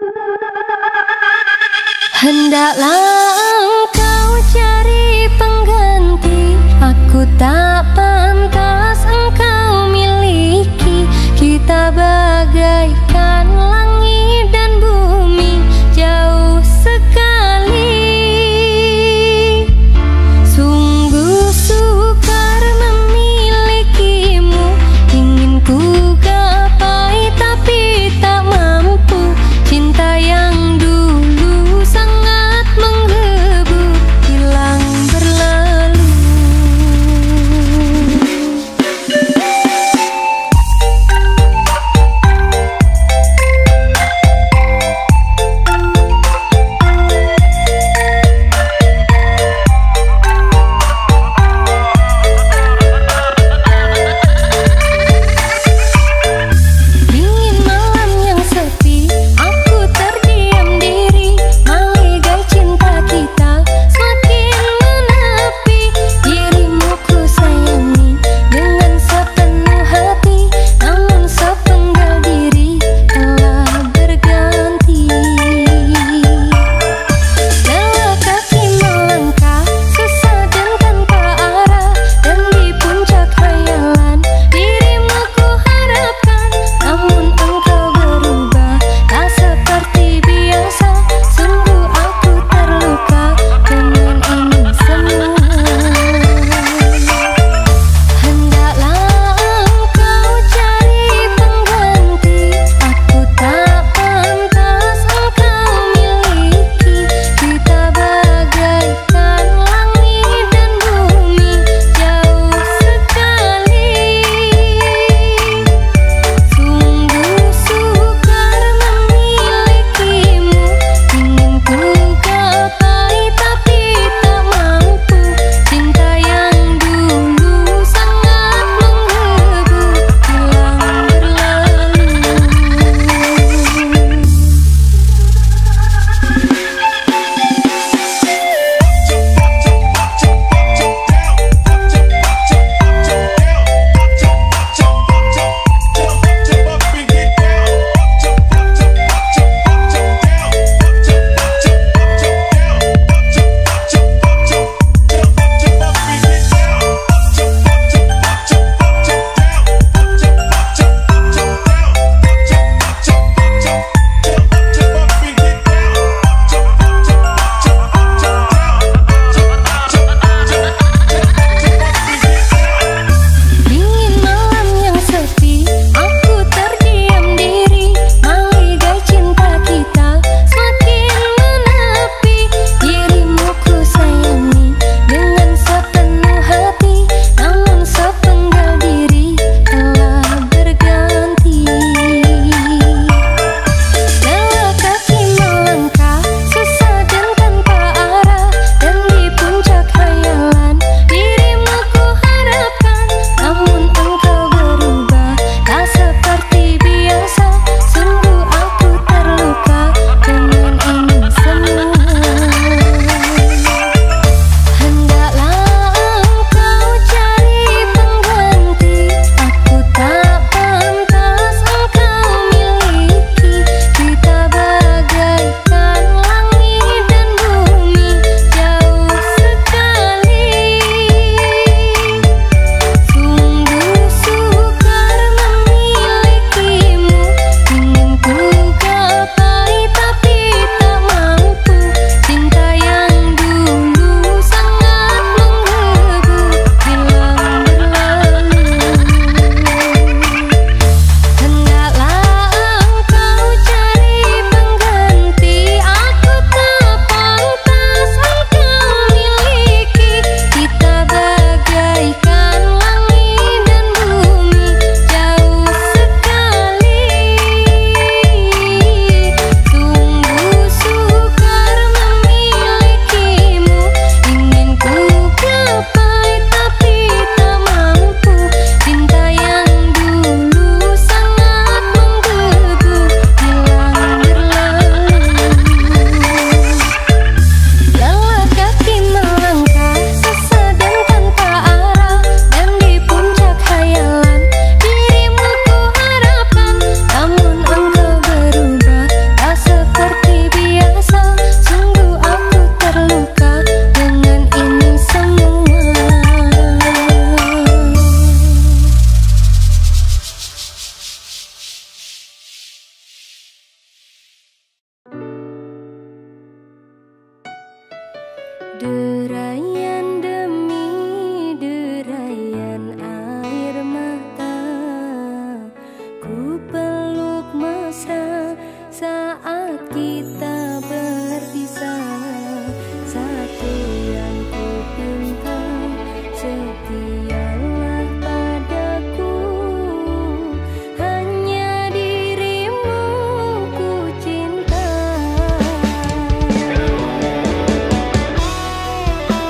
Hendaklah engkau cari pengganti, aku tak pantas engkau miliki. Kita bagaikan langit dan bumi, jauh sekali. Sungguh sukar memilikimu, ingin ku gapai tapi tak mampu. Cinta yang dulu sangat menggeliat, Derayan demi derayan air mata, ku peluk mesra saat kita berpisah. Satu yang ku pinta, setialah padaku, hanya dirimu ku cinta.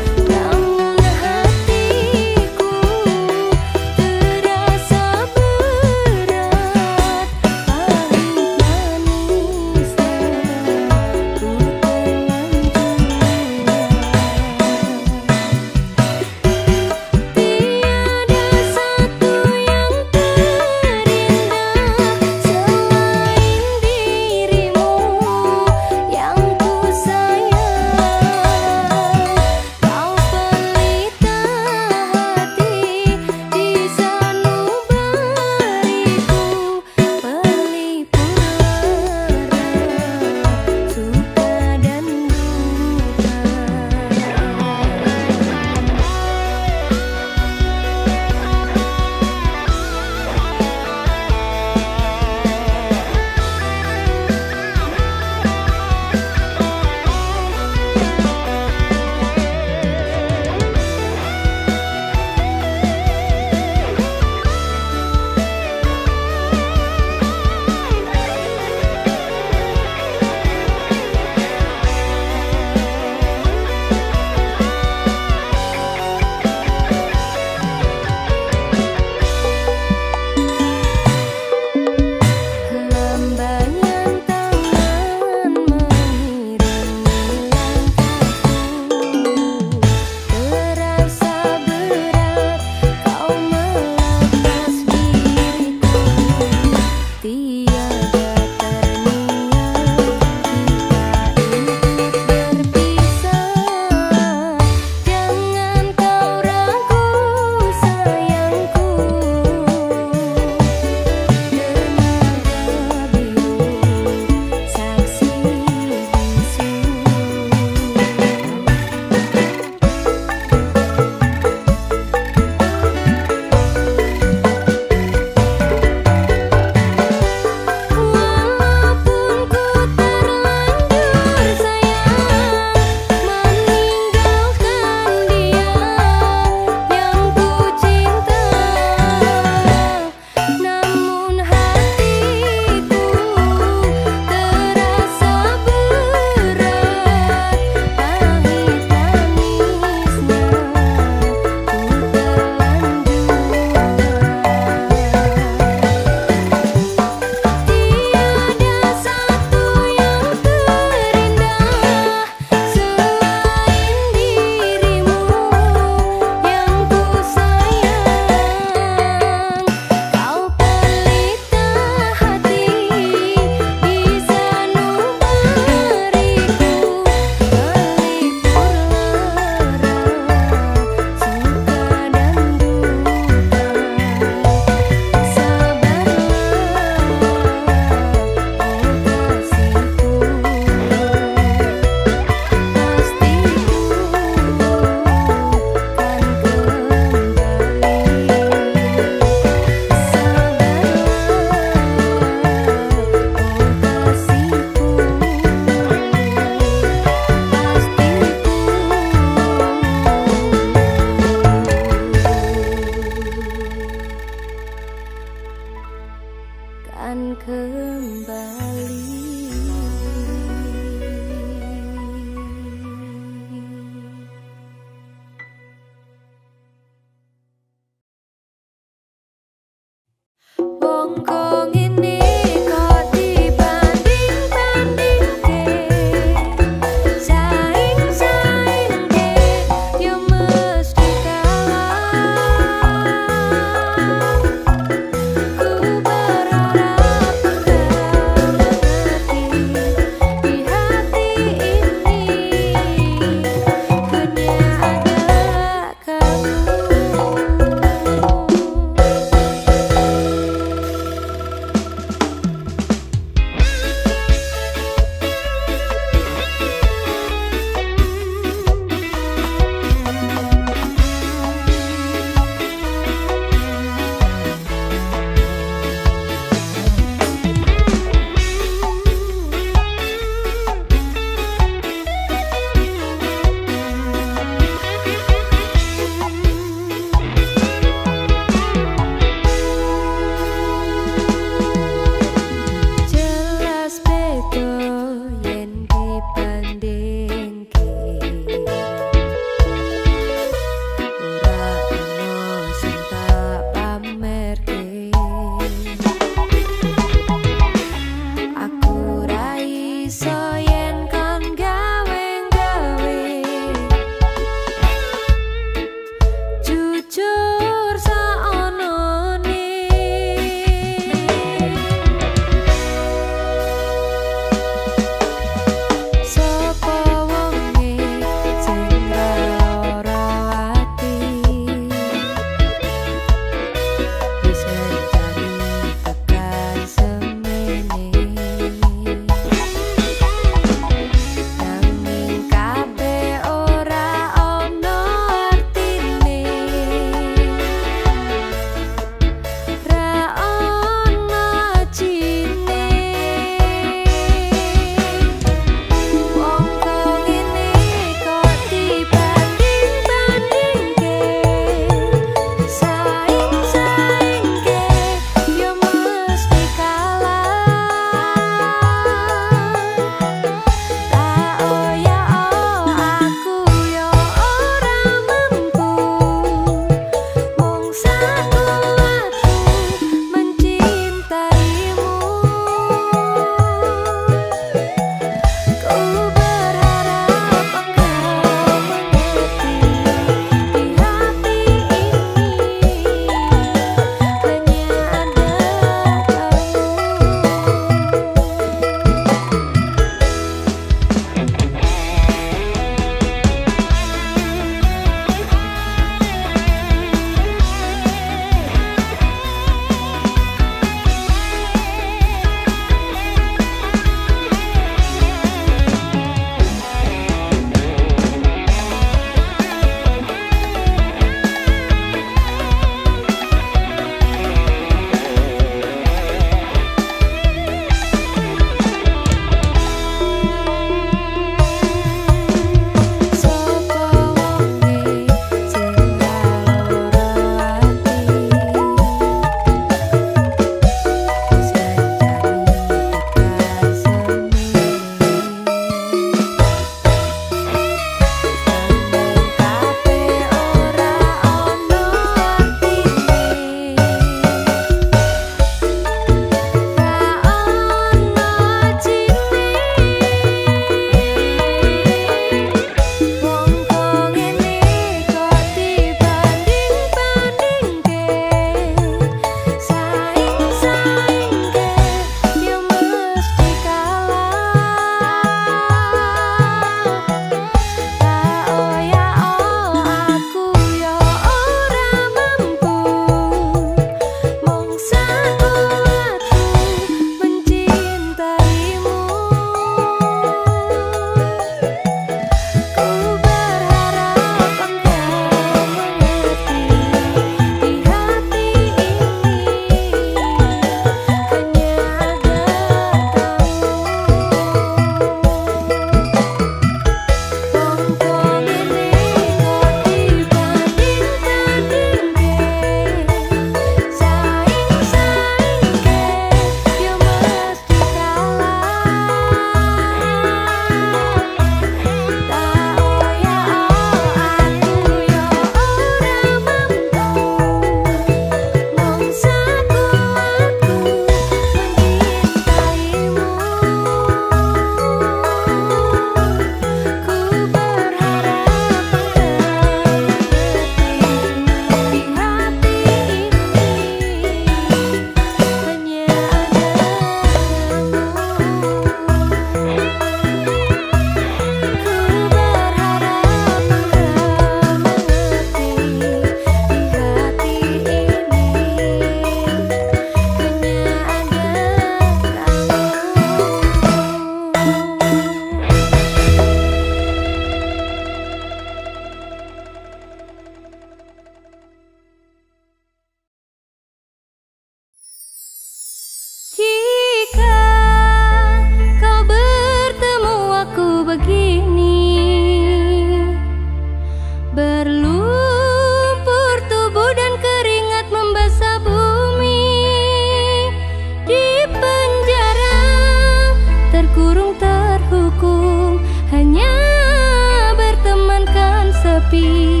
sepi.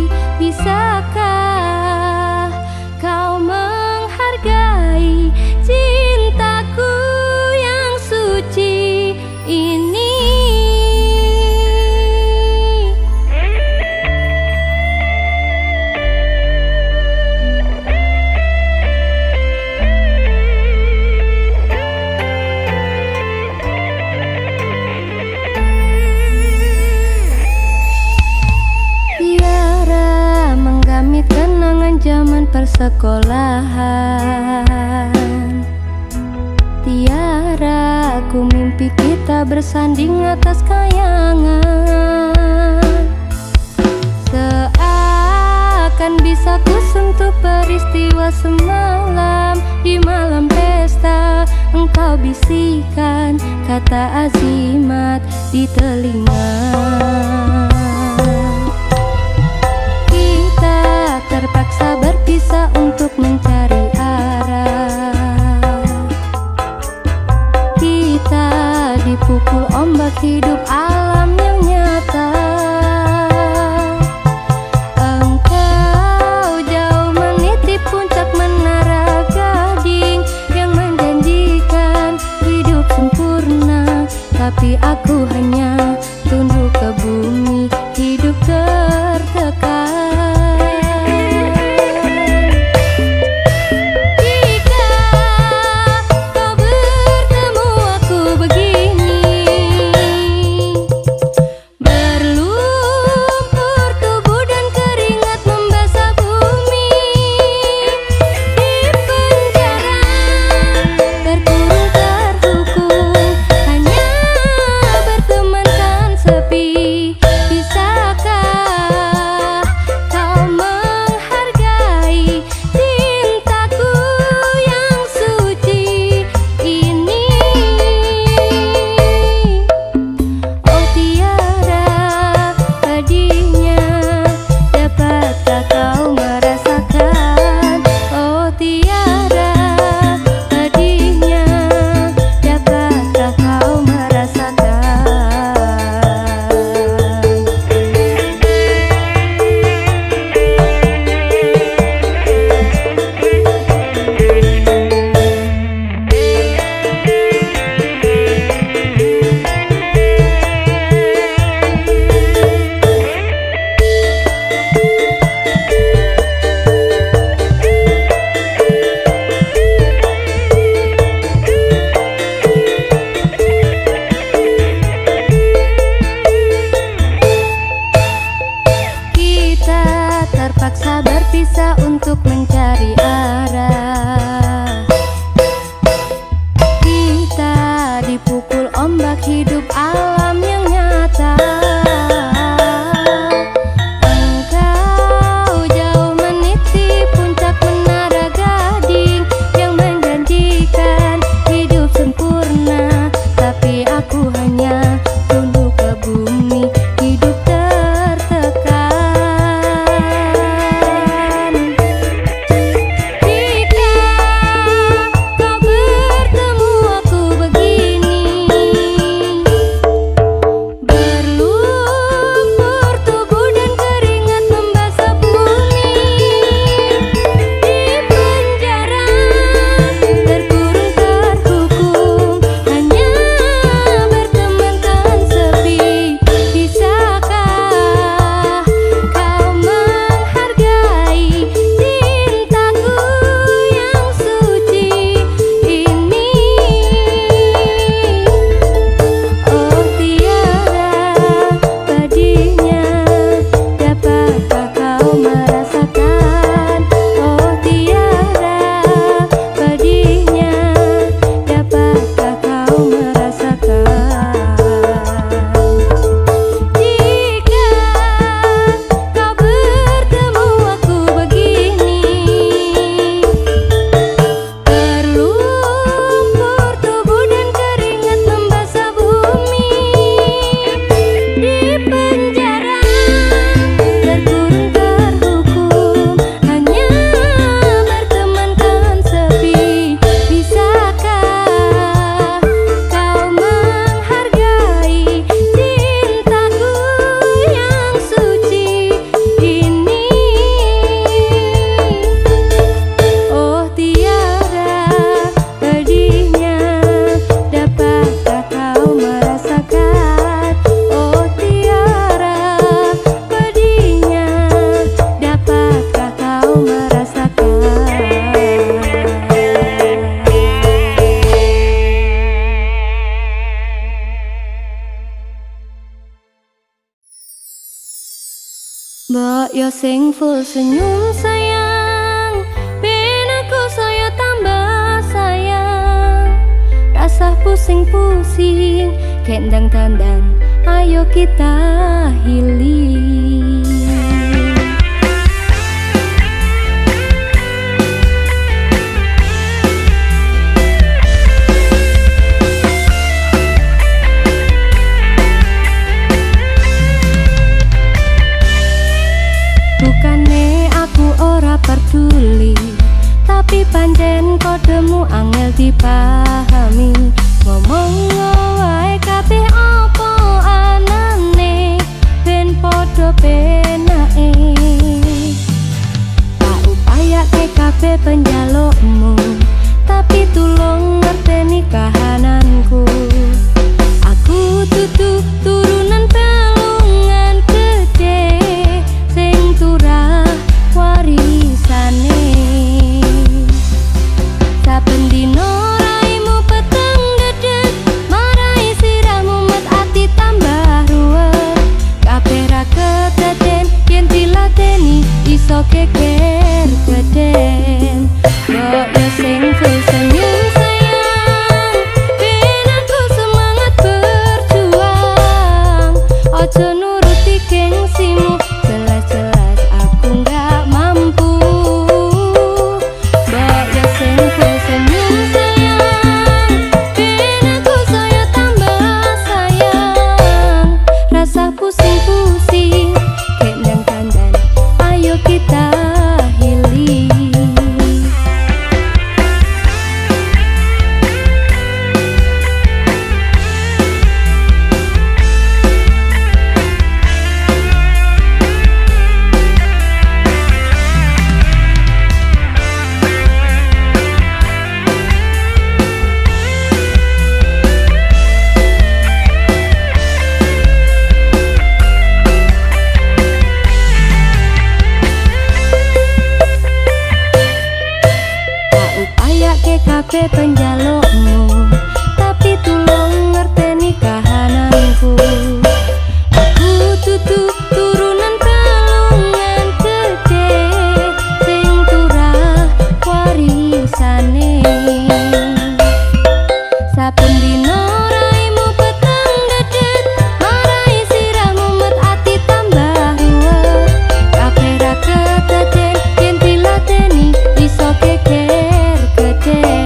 Bisakah kau menghargai cintaku yang suci ini? Zaman persekolahan, tiara ku mimpi kita bersanding atas kayangan. Seakan bisa ku sentuh peristiwa semalam. Di malam pesta engkau bisikan kata azimat di telinga. Terpaksa berpisah untuk mencari arah. Kita dipukul ombak hidup alam yang nyata. Engkau jauh meniti puncak menara gading yang menjanjikan hidup sempurna, tapi aku hanya tunduk ke bumi, hidup tertekan. Terpaksa berpisah untuk mencari arah. Kita dipukul ombak hidup alam yang nyata. Engkau jauh meniti puncak menara gading yang menjanjikan hidup sempurna, tapi aku hanya tunduk ke bumi, hidup tertekan. Jika Mbok yo sing full senyum sayang, ben aku saya tambah sayang. Rasa pusing-pusing, kendang tandan, ayo kita healing. Bukane aku ora peduli, tapi pancen kodemu angel dipahami. Ngomong wae kabeh apa anane, ben podo penake. Tak upayake kabeh penjalukmu, tapi tulung ngerteni kahananku. Aku tutu turunan pelungan gede, sing turah warisane. Saben dino raimu peteng gedhe, marai sirahmu met ati tambah ruwet. Kabeh ra kedaden yen diladeni, iso geger geden. Mbok yo sing full senyum sayang, ben aku semangat berjuang. Ojo nuruti gengsimu, jelas-jelas aku nggak mampu. Mbok yo sing full senyum sayang, ben aku saya tambah sayang. Rasa pusing-pusing, kendang tandan, ayo kita healing. Kabeh penjalukmu, tapi tulung ngerteni kahananku. Aku tutu turunan pelungan gede, sing turah warisane. Saben dino raimu peteng gedhe, marai sirahmu met ati tambah ruwet. Kabeh ra kedaden yen diladeni, iso geger geden.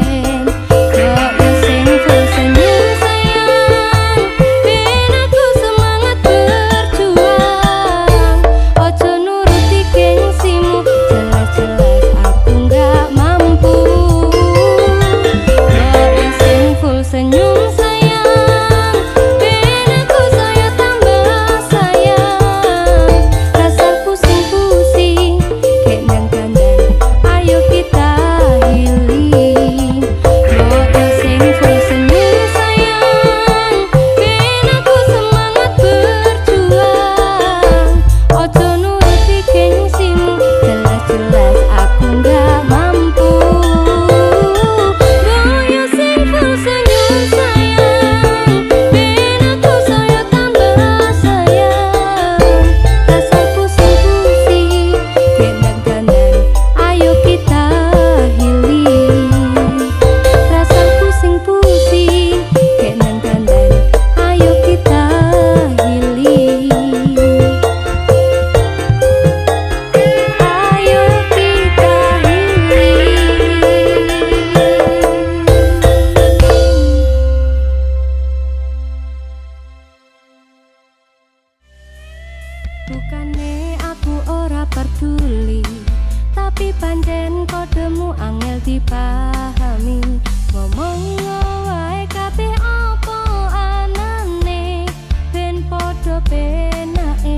Bukane aku ora peduli, tapi pancen kodemu angel dipahami. Ngomong wae kabeh apa anane, ben podo penake.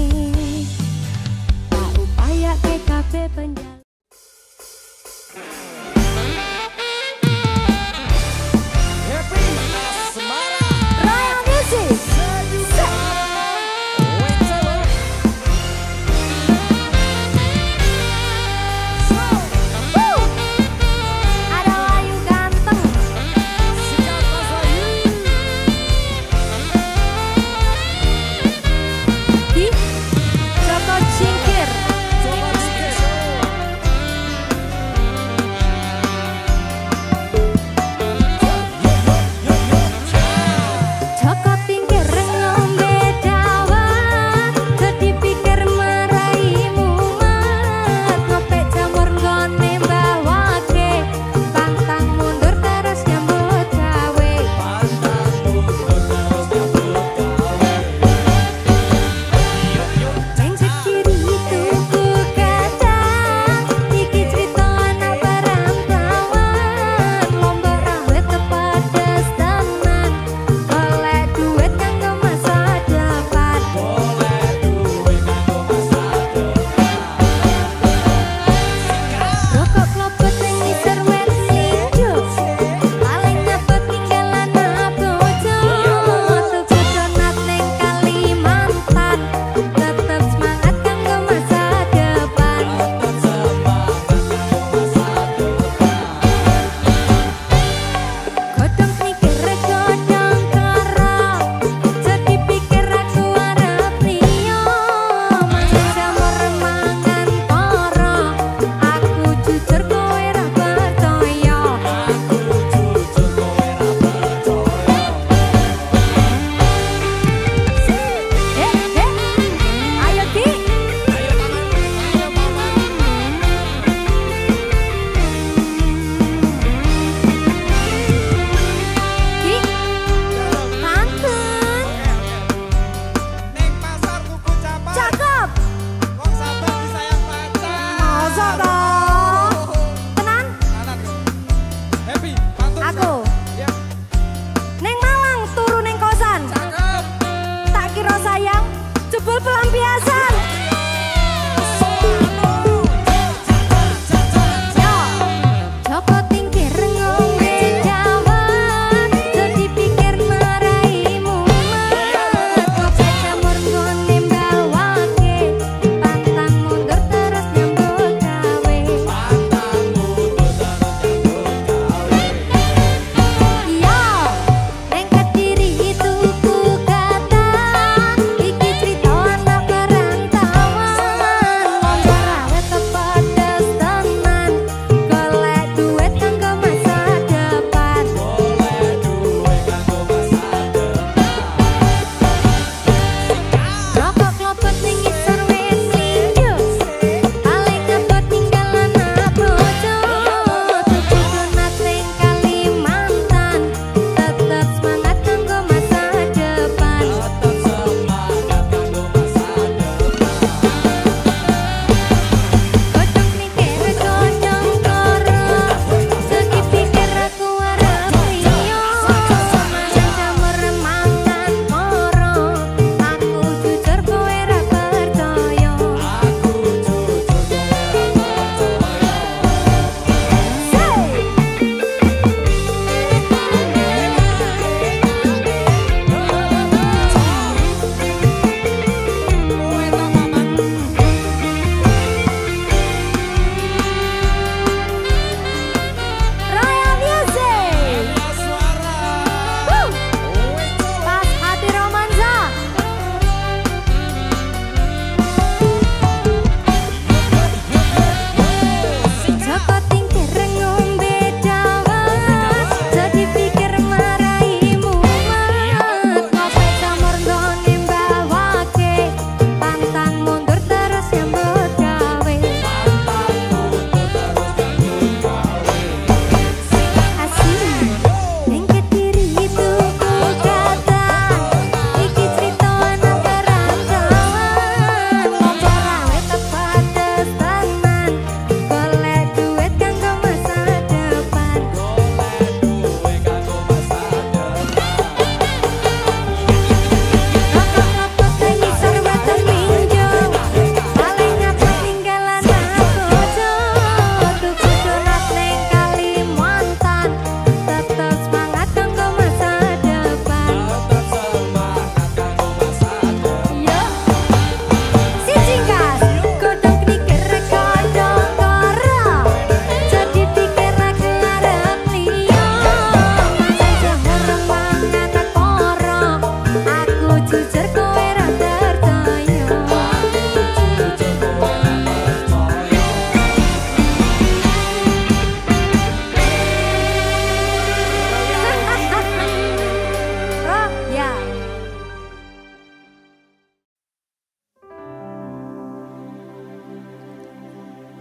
Tak upayake kabeh penjaluk. Ada Wahyu ganteng.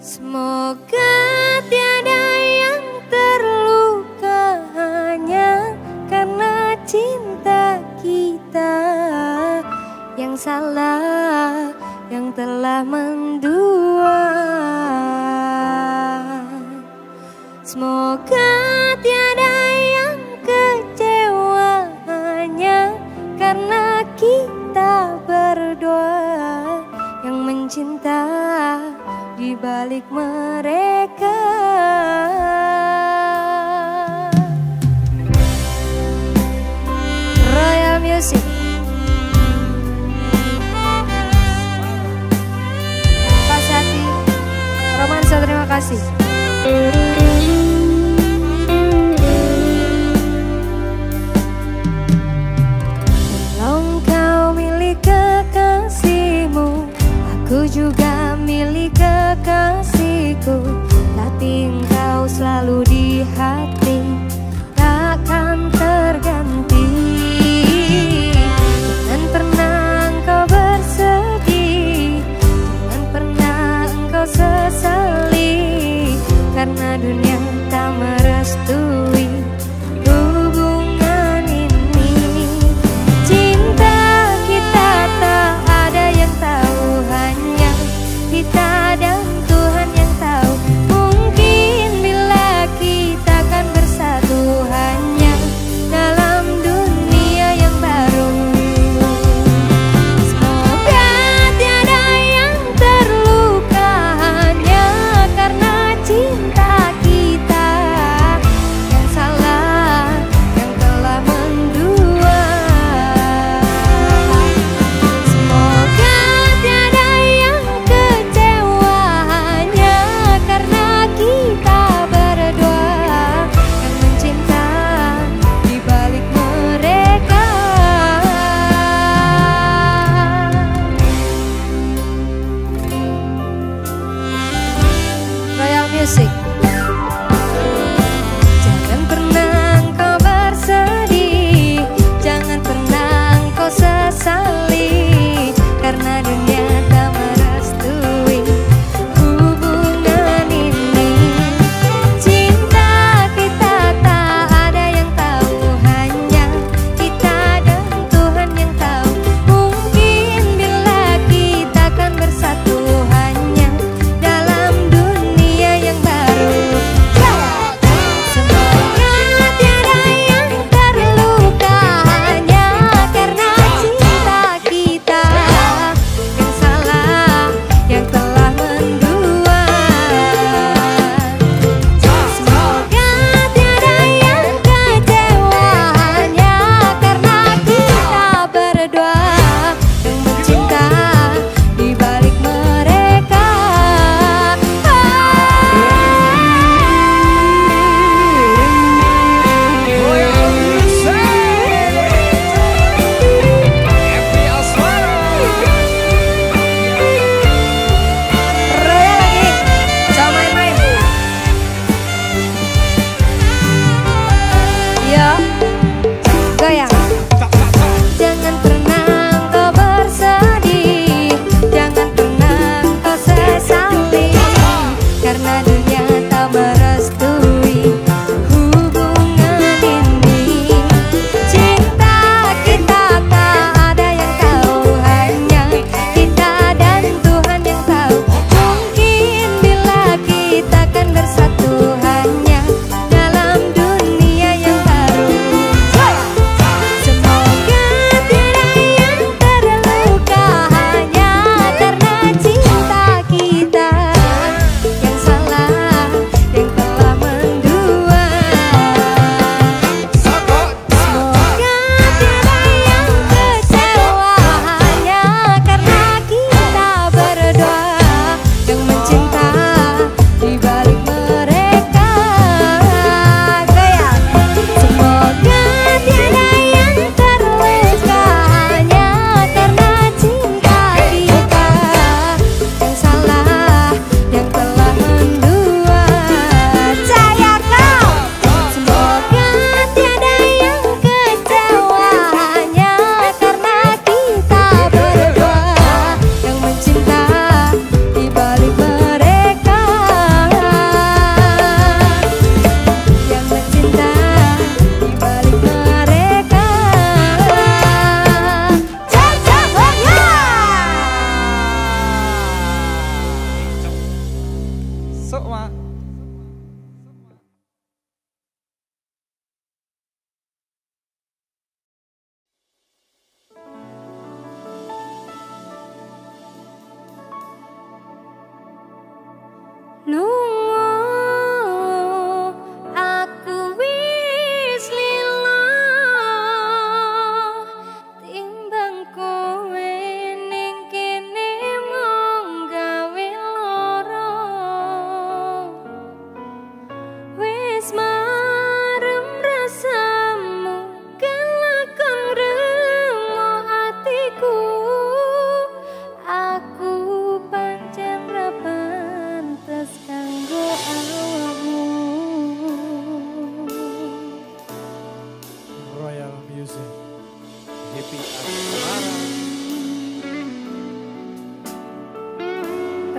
Semoga tiada yang terluka hanya karena cinta kita. Yang salah yang telah mendua. Semoga tiada yang kecewa hanya karena kita berdua yang mencinta di balik mereka. Royal Music. Pasati Romansa, terima kasih. Kalau engkau milik kekasihmu, aku juga milik kekasihku. Tapi engkau selalu di hati, takkan terganti. Jangan pernah engkau bersedih, jangan pernah engkau sesali, karena dunia tak merestui hubungan ini. Cinta kita tak ada yang tahu, hanya kita dan Tuhan yang tahu. Mungkin bila kita akan bersatu hanya dalam dunia yang baru. Semoga tiada yang terluka hanya karena cinta kita. Yang salah yang telah mendua. Semoga tiada yang kecewa hanya karena kita berdua yang mencinta di balik mereka. Royal Music. Jangan pernah engkau bersedih, jangan pernah engkau sesali, karena dunia tak merestui hubungan ini. Cinta kita tak ada yang tahu, hanya kita dan Tuhan yang tahu. Mungkin bila kita akan bersatu hanya dalam dunia yang baru.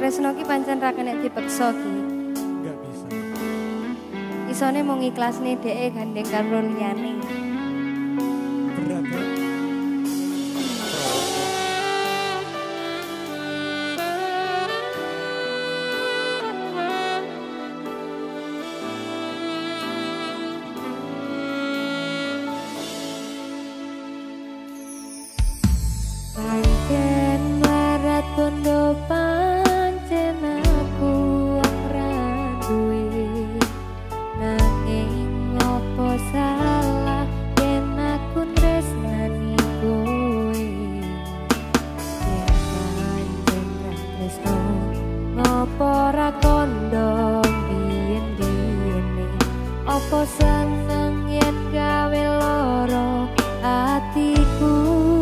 tresno ki pancen ra kena dipeksa ki. Enggak bisa. Isone mung ikhlasne dhek gandeng karo liyane. Berat ya. Pancen marat bondo pancen aku ora duwe nanging ngopo salah yen aku tresnani kowe yen pancen ra tresno ngopo ra kondo biyen-biyene opo seneng yen gawe loro atiku.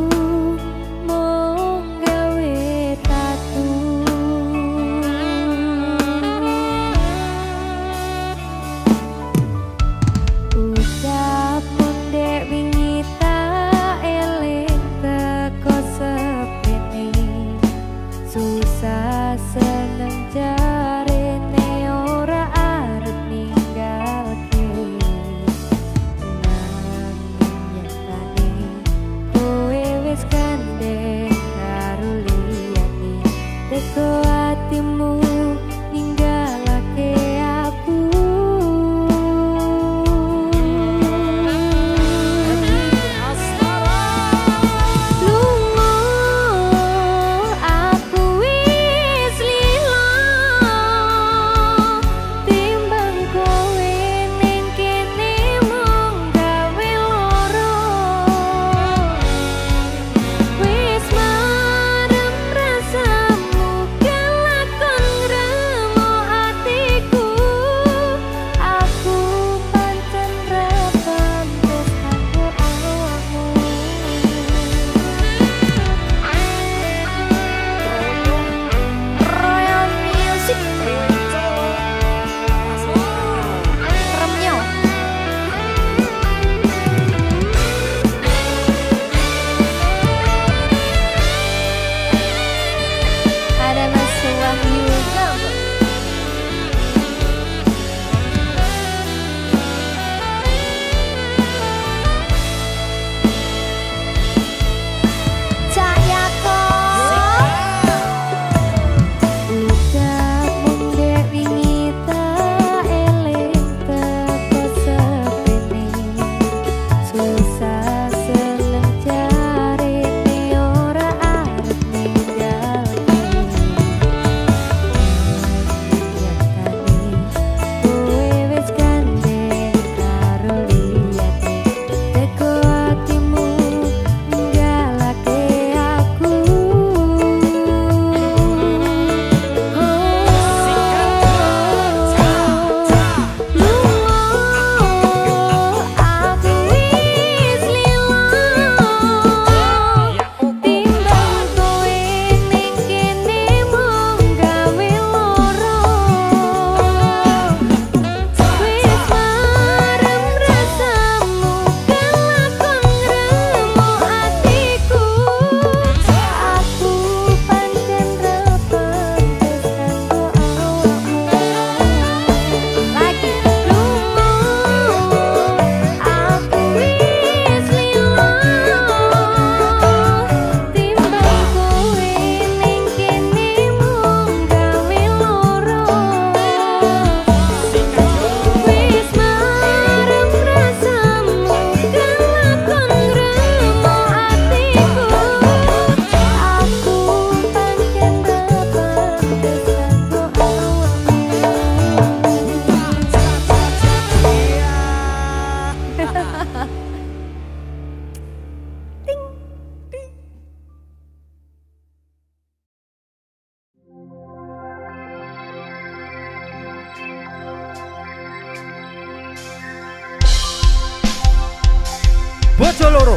Bojo loro.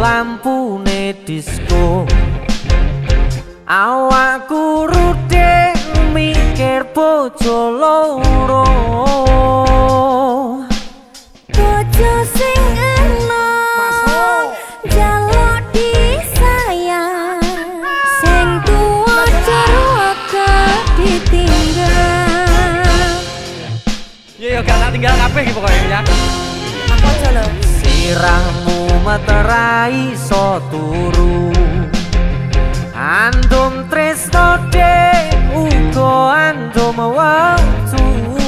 lampune disko. Awakku rudek mikir bojo loro. Bojo sing enom jaluk disayang, sing tuwa ceraka ditinggal. Ya gak tak tinggal kabeh iki pokoke ya. Aku aja lho. Sirahmu meterai so turu. Andum tresno dek uga andum waktu.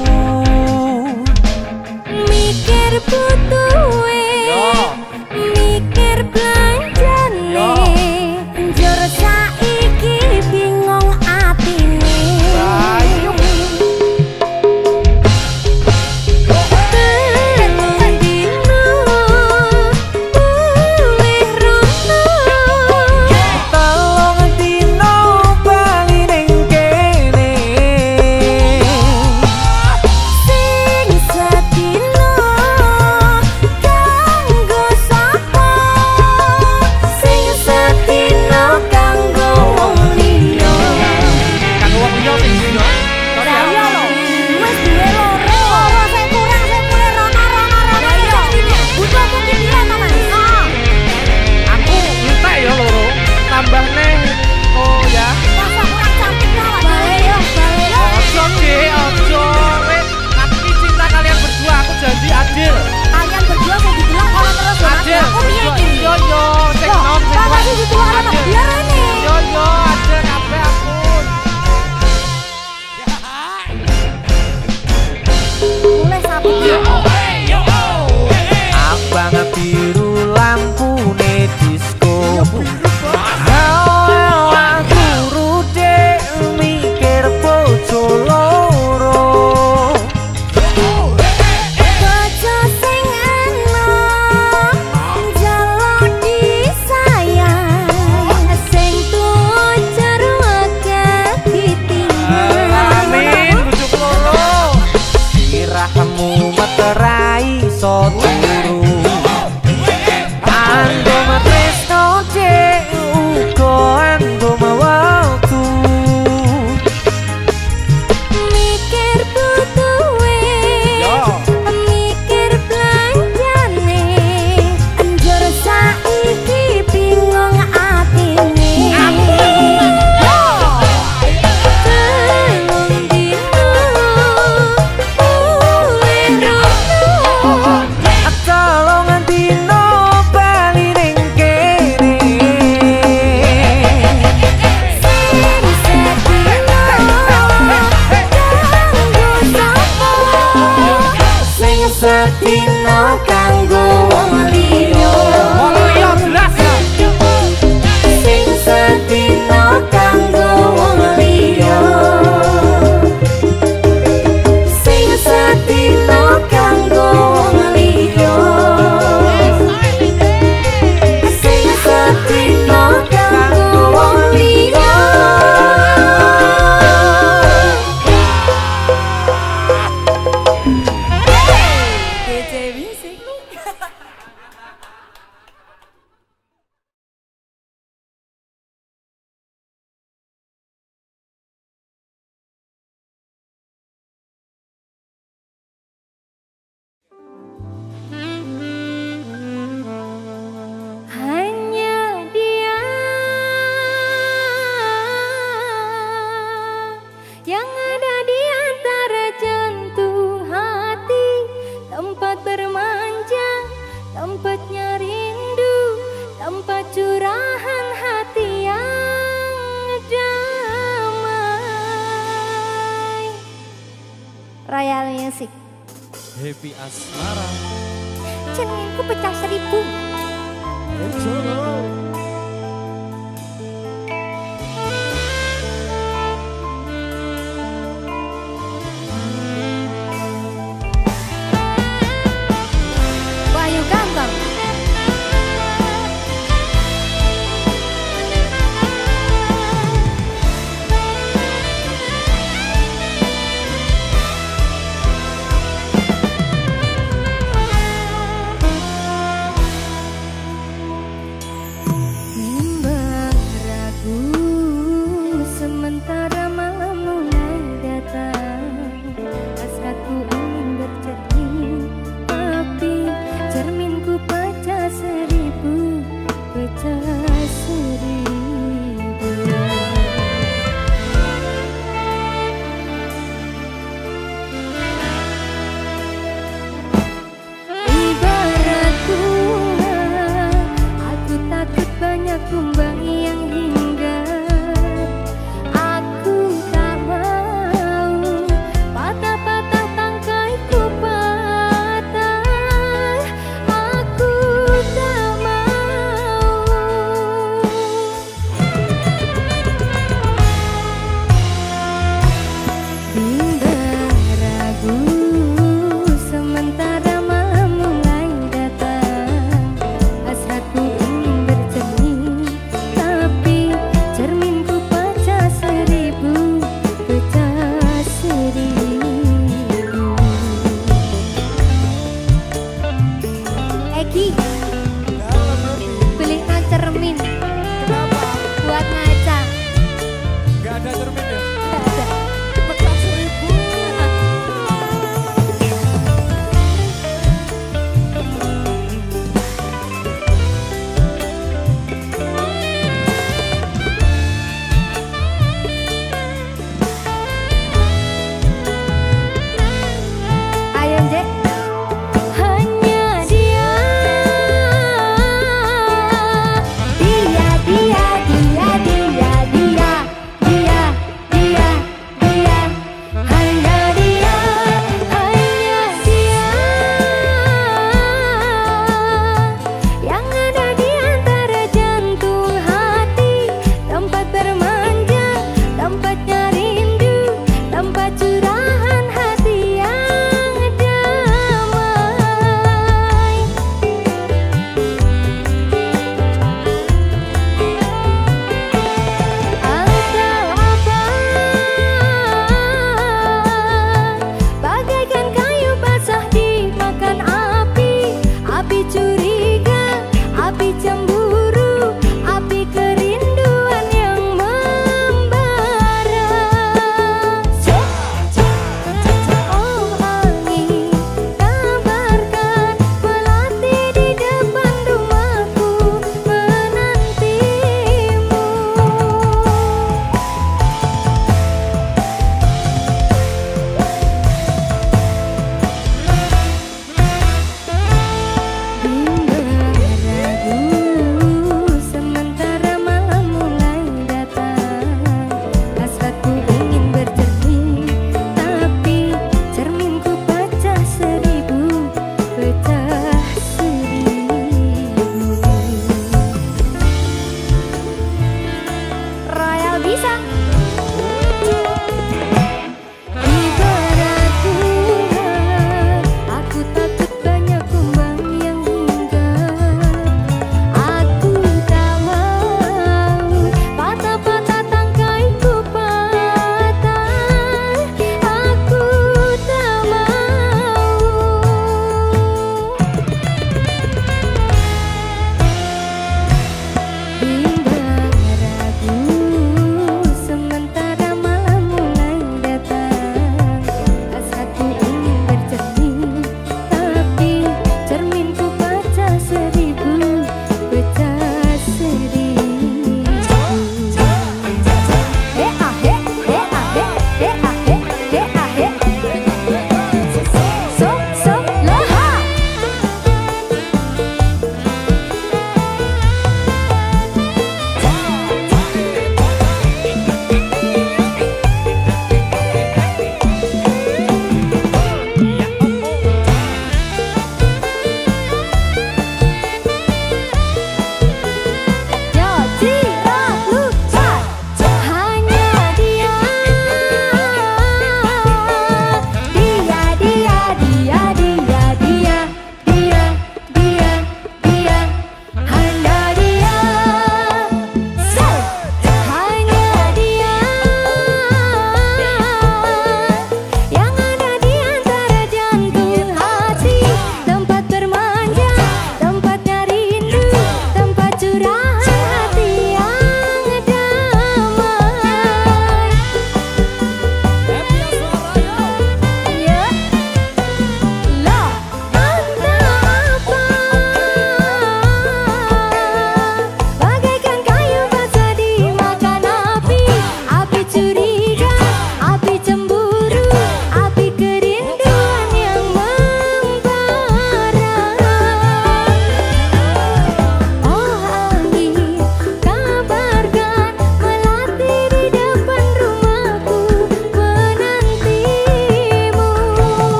Mikir butuhe, mikir belanjane, njur saiki bingung atine. Royal Music. Happy Asmara. Jenengku pecah 1000. Wahyu Gambang. Rodi. Dalam Rodi. Beli cermin Kenapa? buat ngaji.